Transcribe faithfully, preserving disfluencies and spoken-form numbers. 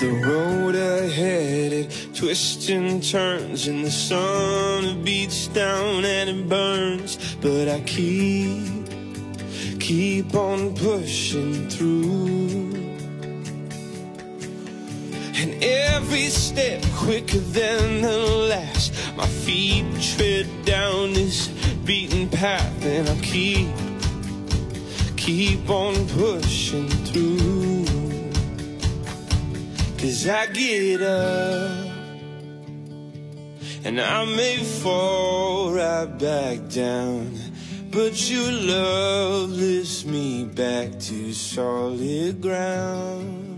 The road ahead, it twists and turns, and the sun beats down and it burns. But I keep, keep on pushing through. And every step quicker than the last, my feet tread down this beaten path. And I keep, keep on pushing through. 'Cause I get up, and I may fall right back down, but your love lifts me back to solid ground.